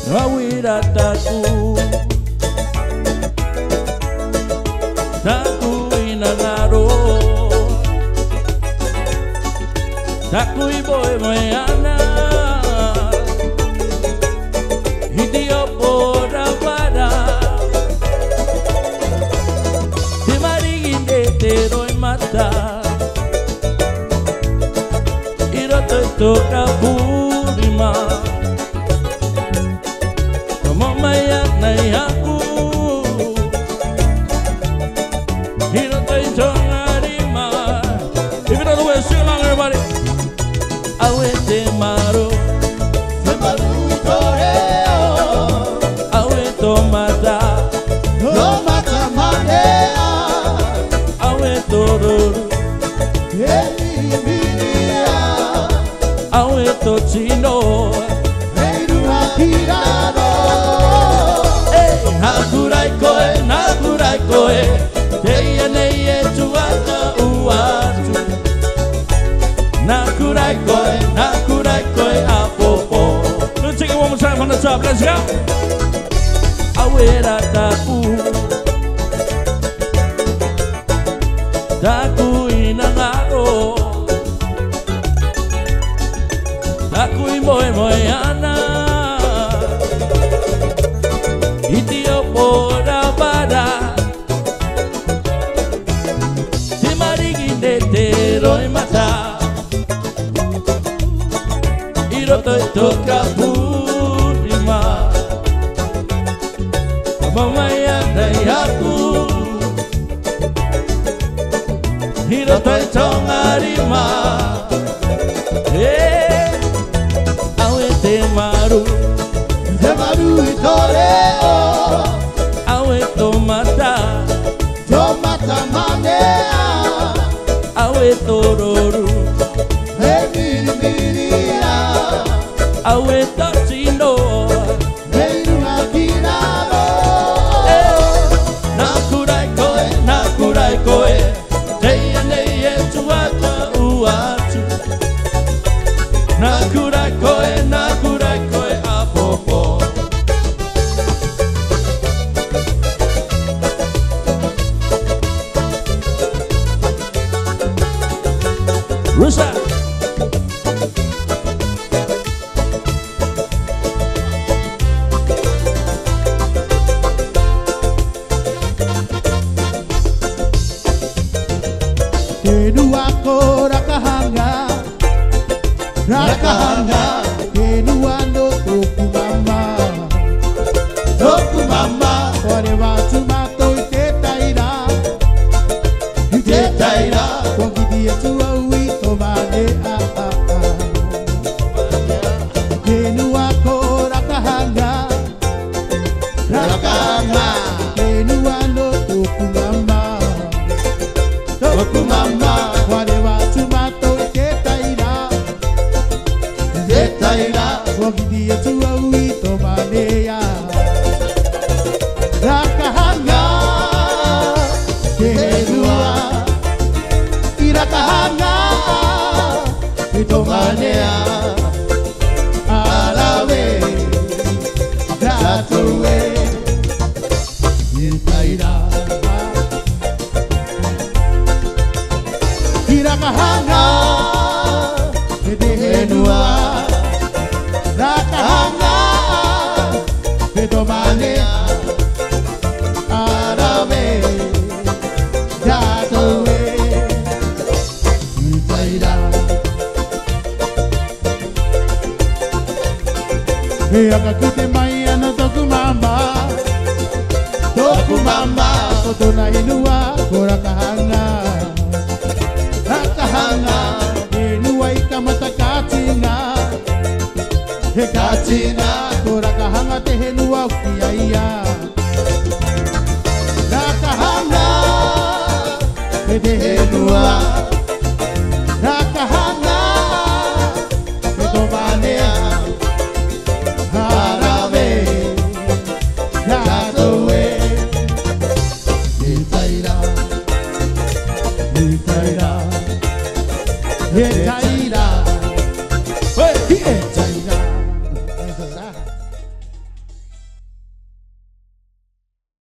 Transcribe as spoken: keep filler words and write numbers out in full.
Awira taku Taku inagaro Taku iboe moyana Hidio pora para Timariginde tero mata Iroto toka purima Mamaya nai aku Hiro tai tongarima. Give it all the way, sing along everybody. Awe te maru Te maru toreo Awe tomata Tomata manea Awe toruru Eli minia Awe tochino Reiru hakirano Nakurai koe, nakurai koe Teia nei e tuata uatu Nakurai koe, nakurai koe apopo. Let's take it one more time on the top, let's go. Awera taku Taku inangaro Taku imoe moeana Itio pora para Timariginde tero mata Iroto toka purima Mamaya nai aku Iroto tongarima Eh Awe te maru Te maru itoreo Awe tomata Tomata manea Awe tororu Hemiri miria Awe tochino Reiru hakirano Nakurai koe, nakurai koe Teia nei e tuata uatu Nakurai koe, nakurai koe apopo. Rusa Kenua ko rakahanga Rakahanga Kenua no toku mama Toku mama Ore wa tsumato iketaira Iketaira Kokidi e tua ui tomane a a a Kenua ko rakahanga Rakahanga Kenua no toku mama Toku mama Ore wa tsumato iketaira Iketaira Kokidi e tua ui tomane a Rakahanga Kenua Irakahanga Itomanea Alawe Datowe Itaira Irakahanga Kenua Rakahanga Itomanea Alawe Datowe E akakute mai ana toku mamba Toku mamba Koto na inua ko rakahanga Rakahanga Inua ikamata katina He katina Ko rakahanga te henua ukiaia Rakahanga He te henua Rakahanga He tomanea Harawe Yatowe Itaira Itaira Itaira Itaira Itaira